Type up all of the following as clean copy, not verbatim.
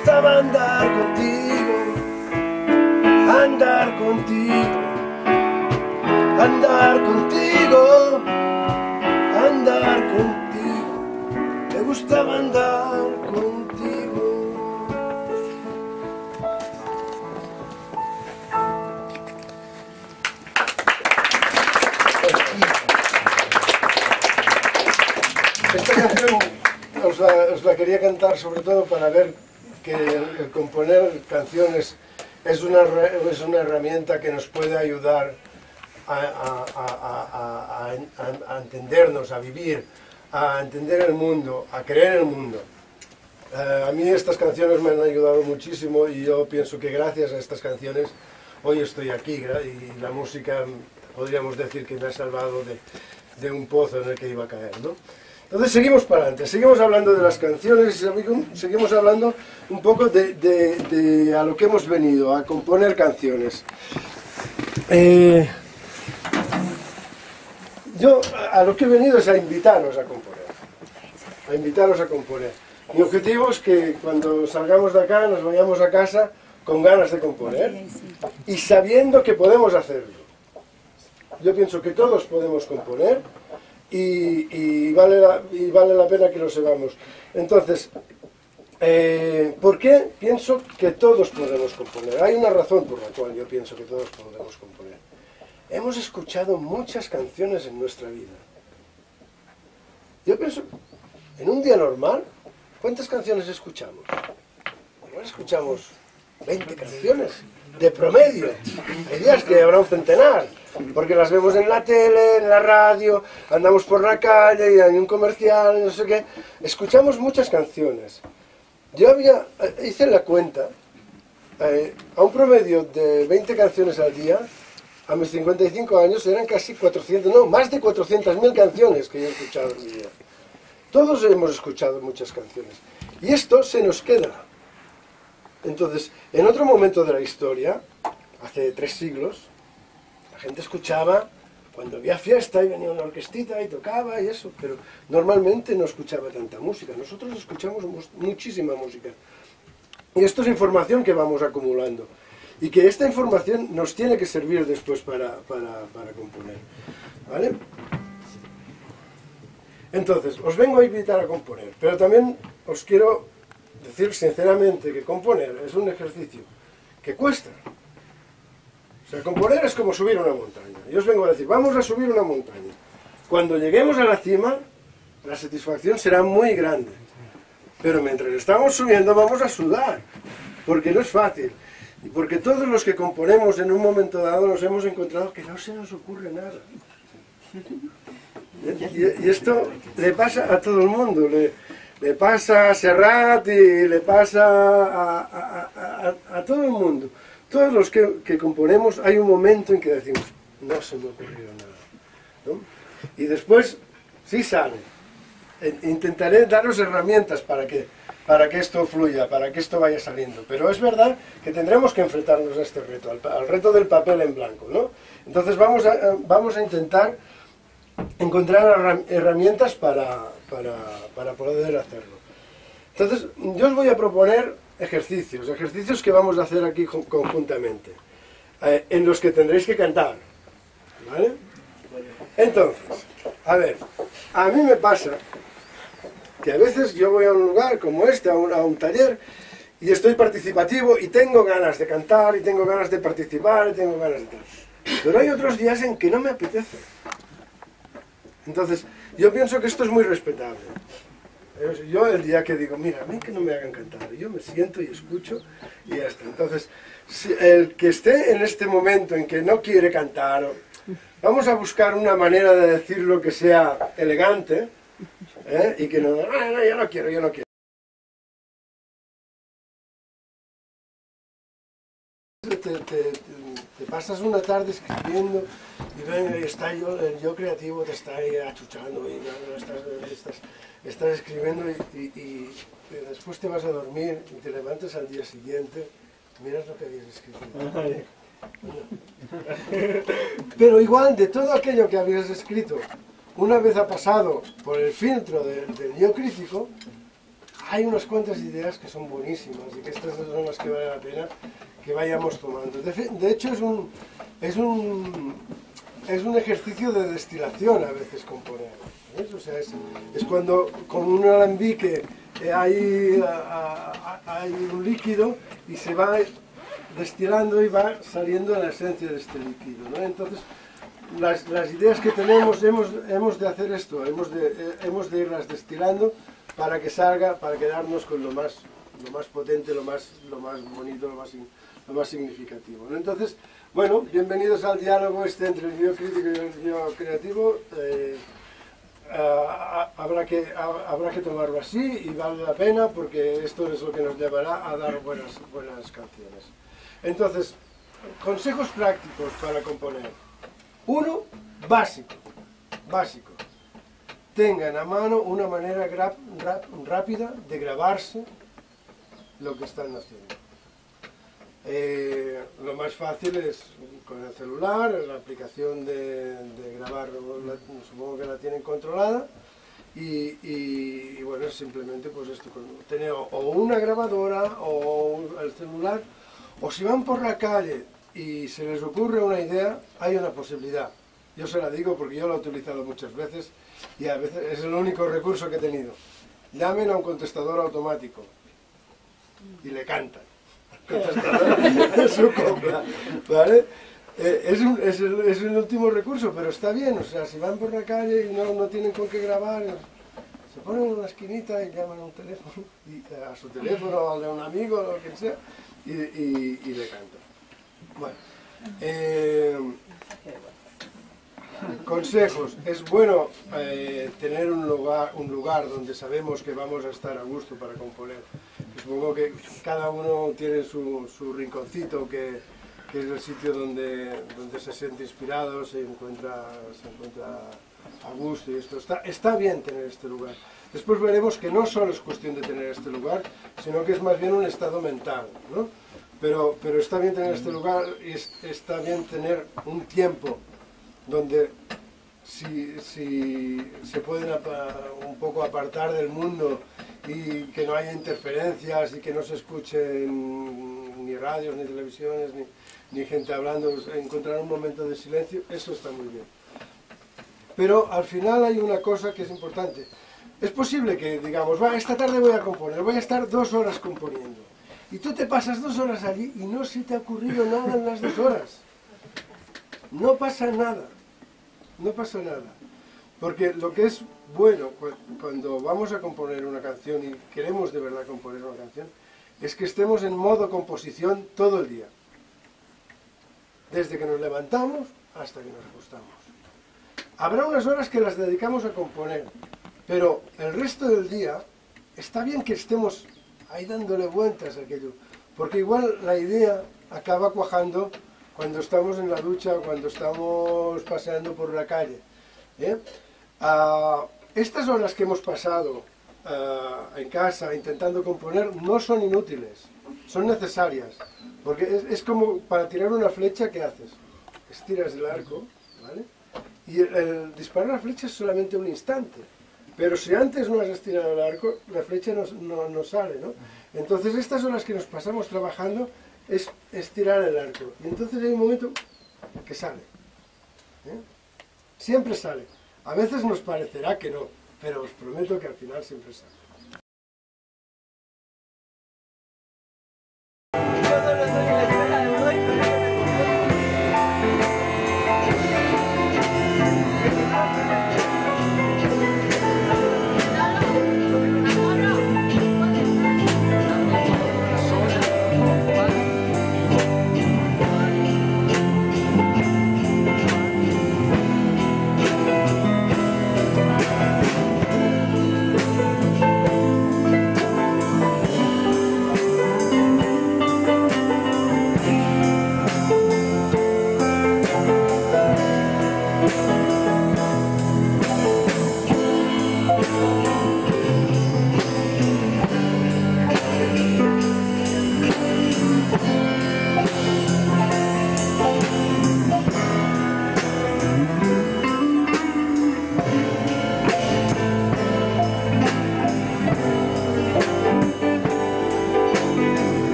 gustaba andar contigo, andar contigo, andar contigo, andar contigo. Me gustaba andar contigo. Esta canción os la quería cantar sobre todo para ver que el componer canciones es una herramienta que nos puede ayudar a entendernos, a vivir, a entender el mundo, a creer el mundo. A mí estas canciones me han ayudado muchísimo y yo pienso que gracias a estas canciones hoy estoy aquí, y la música podríamos decir que me ha salvado de un pozo en el que iba a caer, ¿no? Entonces seguimos para adelante, seguimos hablando de las canciones y seguimos hablando un poco de a lo que hemos venido, a componer canciones. Yo a lo que he venido es a invitaros a componer, a invitaros a componer. Mi objetivo es que cuando salgamos de acá nos vayamos a casa con ganas de componer y sabiendo que podemos hacerlo. Yo pienso que todos podemos componer y vale la pena que lo sepamos. Entonces, ¿por qué pienso que todos podemos componer? Hay una razón por la cual yo pienso que todos podemos componer. Hemos escuchado muchas canciones en nuestra vida. Yo pienso, en un día normal, ¿cuántas canciones escuchamos? Igual escuchamos 20 canciones de promedio. Hay días que habrá un centenar, porque las vemos en la tele, en la radio, andamos por la calle y hay un comercial, no sé qué. Escuchamos muchas canciones. Yo hice la cuenta, a un promedio de 20 canciones al día, a mis 55 años eran casi 400, no, más de 400.000 canciones que yo he escuchado en mi vida. Todos hemos escuchado muchas canciones. Y esto se nos queda. Entonces, en otro momento de la historia, hace 3 siglos, la gente escuchaba cuando había fiesta y venía una orquestita y tocaba y eso, pero normalmente no escuchaba tanta música. Nosotros escuchamos muchísima música. Y esto es información que vamos acumulando. Y que esta información nos tiene que servir después para componer. ¿Vale? Entonces, os vengo a invitar a componer, pero también os quiero decir sinceramente que componer es un ejercicio que cuesta. O sea, componer es como subir una montaña. Yo os vengo a decir, vamos a subir una montaña. Cuando lleguemos a la cima, la satisfacción será muy grande. Pero mientras estamos subiendo vamos a sudar, porque no es fácil. Y porque todos los que componemos en un momento dado nos hemos encontrado que no se nos ocurre nada. Y esto le pasa a todo el mundo, le pasa a Serrat y le pasa a todo el mundo. Todos los que componemos hay un momento en que decimos, no se me ocurrió nada, ¿no? Y después sí sale. Intentaré daros herramientas para que esto fluya, para que esto vaya saliendo. Pero es verdad que tendremos que enfrentarnos a este reto, al reto del papel en blanco, ¿no? Entonces vamos a intentar encontrar herramientas para poder hacerlo. Entonces yo os voy a proponer ejercicios que vamos a hacer aquí conjuntamente, en los que tendréis que cantar, ¿vale? Entonces, a ver, a mí me pasa que a veces yo voy a un lugar como este, a un taller, y estoy participativo y tengo ganas de cantar, y tengo ganas de participar, y tengo ganas de tal. Pero hay otros días en que no me apetece. Entonces, yo pienso que esto es muy respetable. Yo el día que digo, mira, a mí que no me hagan cantar, yo me siento y escucho y ya está. Entonces, si el que esté en este momento en que no quiere cantar, vamos a buscar una manera de decirlo que sea elegante, y que no, no, yo no quiero. Te pasas una tarde escribiendo y está el yo creativo te está ahí achuchando y estás escribiendo y después te vas a dormir y te levantas al día siguiente, miras lo que habías escrito. Pero igual de todo aquello que habías escrito, una vez ha pasado por el filtro del yo crítico, hay unas cuantas ideas que son buenísimas y que estas son las que vale la pena que vayamos tomando. De hecho, es un ejercicio de destilación a veces componer. ¿Ves? O sea, es cuando con un alambique hay un líquido y se va destilando y va saliendo la esencia de este líquido, ¿no? Entonces, las ideas que tenemos, hemos de hacer esto, hemos de irlas destilando para que salga, para quedarnos con lo más potente, lo más bonito, lo más significativo, ¿no? Entonces, bueno, bienvenidos al diálogo entre el guión crítico y el guión creativo. Habrá que tomarlo así y vale la pena porque esto es lo que nos llevará a dar buenas canciones. Entonces, consejos prácticos para componer. Uno, básico. Tengan a mano una manera rápida de grabarse lo que están haciendo. Lo más fácil es con el celular, la aplicación de grabar, supongo que la tienen controlada, y bueno, simplemente pues esto, tener o una grabadora o el celular, o si van por la calle y se les ocurre una idea, hay una posibilidad. Yo se la digo porque yo la he utilizado muchas veces y a veces es el único recurso que he tenido. Llamen a un contestador automático y le cantan. Su copla, ¿vale? Es el último recurso, pero está bien. O sea, si van por la calle y no tienen con qué grabar, se ponen en una esquinita y llaman a un teléfono, a su teléfono o al de un amigo o lo que sea, y le cantan. Bueno, consejos. Es bueno tener un lugar donde sabemos que vamos a estar a gusto para componer. Supongo que cada uno tiene su rinconcito, que es el sitio donde se siente inspirado, se encuentra a gusto, y esto está bien tener este lugar. Después veremos que no solo es cuestión de tener este lugar, sino que es más bien un estado mental, ¿no? Pero está bien tener este lugar y está bien tener un tiempo donde si se pueden un poco apartar del mundo y que no haya interferencias y que no se escuchen ni radios, ni televisiones, ni gente hablando, encontrar un momento de silencio, eso está muy bien. Pero al final hay una cosa que es importante. Es posible que digamos, esta tarde voy a componer, voy a estar 2 horas componiendo. Y tú te pasas 2 horas allí y no se te ha ocurrido nada en las 2 horas. No pasa nada. No pasa nada, porque lo que es bueno cuando vamos a componer una canción y queremos de verdad componer una canción, es que estemos en modo composición todo el día, desde que nos levantamos hasta que nos acostamos. Habrá unas horas que las dedicamos a componer, pero el resto del día está bien que estemos ahí dándole vueltas a aquello, porque igual la idea acaba cuajando cuando estamos en la ducha o cuando estamos paseando por la calle. Estas horas que hemos pasado en casa intentando componer no son inútiles, son necesarias, porque es como para tirar una flecha, ¿qué haces? Estiras el arco, ¿vale? Y el disparar la flecha es solamente un instante, pero si antes no has estirado el arco, la flecha no sale, ¿no? Entonces estas horas que nos pasamos trabajando es estirar el arco, y entonces hay un momento que sale, siempre sale. A veces nos parecerá que no, pero os prometo que al final siempre sale.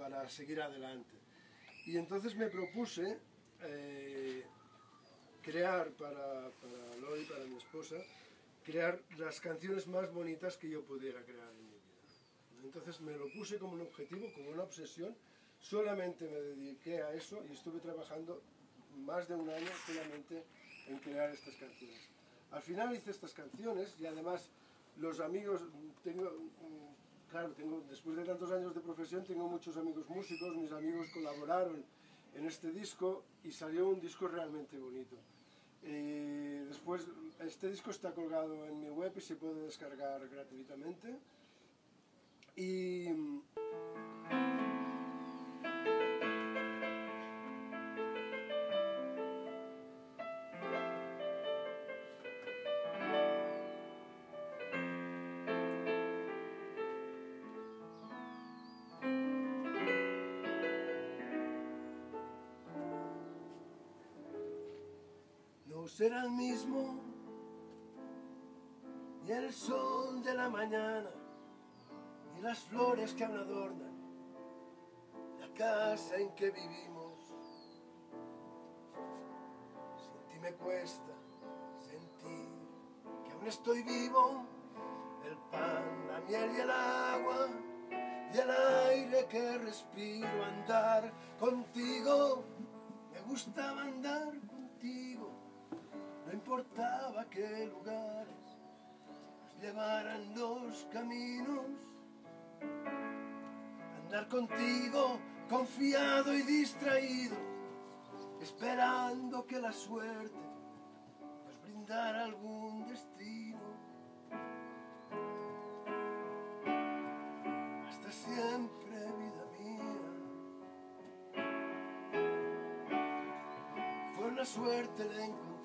para seguir adelante. Y entonces me propuse crear para Lori, para mi esposa, crear las canciones más bonitas que yo pudiera crear en mi vida. Entonces me lo puse como un objetivo, como una obsesión, solamente me dediqué a eso y estuve trabajando más de un año solamente en crear estas canciones. Al final hice estas canciones y además los amigos, después de tantos años de profesión tengo muchos amigos músicos, mis amigos colaboraron en este disco y salió un disco realmente bonito. Después, este disco está colgado en mi web y se puede descargar gratuitamente. No será el mismo ni el sol de la mañana, ni las flores que aún adornan la casa en que vivimos. Sin ti me cuesta sentir que aún estoy vivo, el pan, la miel y el agua y el aire que respiro. Andar contigo, me gustaba andar contigo. No importaba qué lugares nos llevaran los caminos. Andar contigo, confiado y distraído, esperando que la suerte nos brindara algún destino. Hasta siempre, vida mía. Fue una suerte la encontré